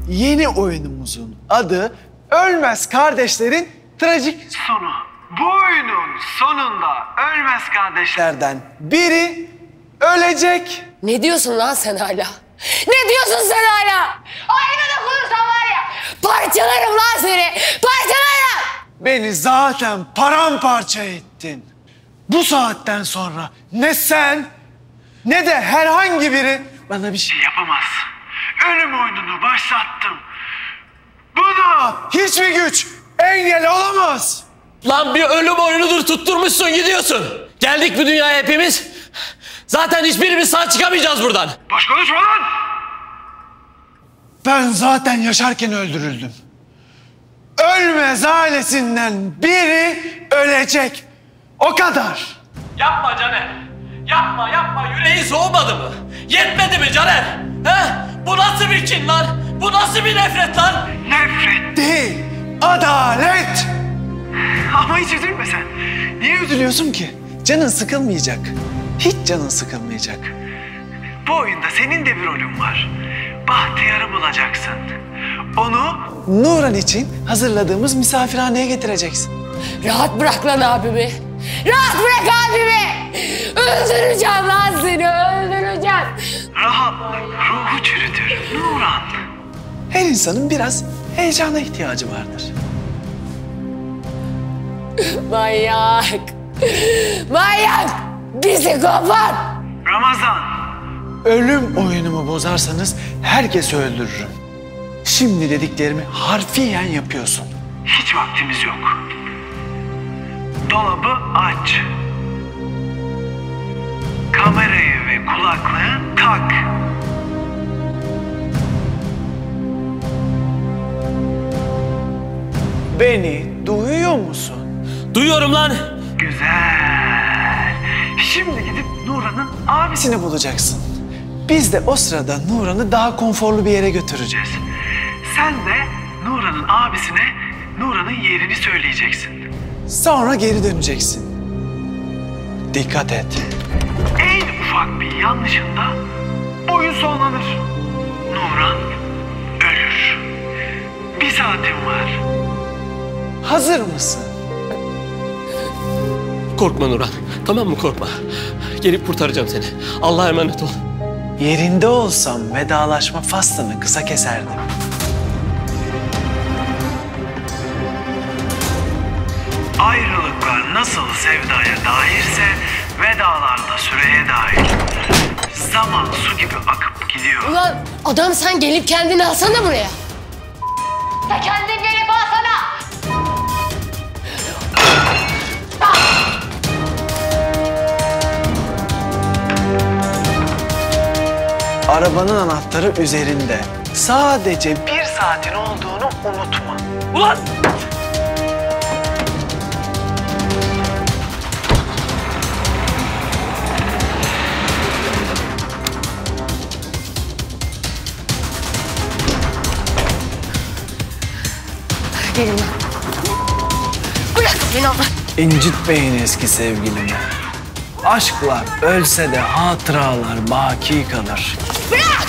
yeni oyunumuzun adı Ölmez Kardeşlerin Trajik Sonu. Bu oyunun sonunda ölmez kardeşlerden biri ölecek. Ne diyorsun lan sen hala? Ne diyorsun sen hala? Oyuna dokunursam var ya, parçalarım lan seni, parçalarım! Beni zaten paramparça ettin. Bu saatten sonra ne sen ne de herhangi biri bana bir şey yapamaz. Ölüm oyununu başlattım. Buna hiçbir güç engel olamaz. Lan bir ölüm oyunudur tutturmuşsun gidiyorsun. Geldik bu dünyaya hepimiz. Zaten hiçbirimiz sağ çıkamayacağız buradan. Boş konuşma lan! Ben zaten yaşarken öldürüldüm. Ölmez ailesinden biri ölecek. O kadar. Yapma Caner. Yapma yapma. Yüreğin soğumadı mı? Yetmedi mi Caner? He? Bu nasıl bir kin lan? Bu nasıl bir nefret lan? Nefret değil, adalet. Ama hiç üzülme sen. Niye üzülüyorsun ki? Canın sıkılmayacak. Hiç canın sıkılmayacak. Bu oyunda senin de bir rolün var. Bahtiyar'ı bulacaksın. Onu Nuran için hazırladığımız misafirhaneye getireceksin. Rahat bırak lan abimi. Rahat bırak abimi. Öldüreceğim lan seni, öldüreceğim. Rahatlık ruhu çürütür Nuran. Her insanın biraz heyecana ihtiyacı vardır. Manyak. Manyak. Psikopat. Ramazan. Ölüm oyunumu bozarsanız herkesi öldürürüm. Şimdi dediklerimi harfiyen yapıyorsun. Hiç vaktimiz yok. Dolabı aç. Kamerayı ve kulaklığı tak. Beni duyuyor musun? Duyuyorum lan. Güzel. Şimdi gidip Nuran'ın abisini bulacaksın. Biz de o sırada Nuran'ı daha konforlu bir yere götüreceğiz. Sen de Nuran'ın abisine Nuran'ın yerini söyleyeceksin. Sonra geri döneceksin. Dikkat et. En ufak bir yanlışında oyun sonlanır. Nuran ölür. Bir saatin var. Hazır mısın? Korkma Nurhan. Tamam mı, korkma. Gelip kurtaracağım seni. Allah'a emanet ol. Yerinde olsam vedalaşma faslını kısa keserdim. Ayrılıklar nasıl sevdaya dairse vedalar da süreye dair. Zaman su gibi akıp gidiyor. Ulan adam, sen gelip kendini alsana buraya. Ya kendin gelip alsana. Arabanın anahtarı üzerinde. Sadece bir saatin olduğunu unutma. Ulan! Gelin lan. Bırak beni ama. İncitmeyin eski sevgilimi. Aşklar ölse de hatıralar baki kalır. Bırak!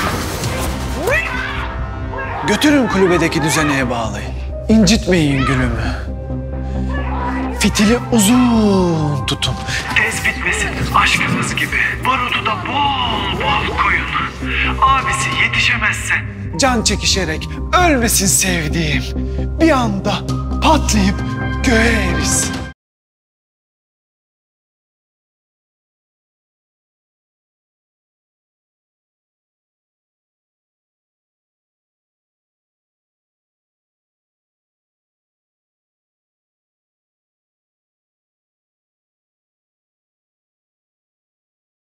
Götürün kulübedeki düzeneye bağlayın. İncitmeyin gülümü. Fitili uzun tutun. Tez bitmesin aşkımız gibi. Barutu da bol bol koyun. Abisi yetişemezse can çekişerek ölmesin sevdiğim. Bir anda patlayıp göğe erisin.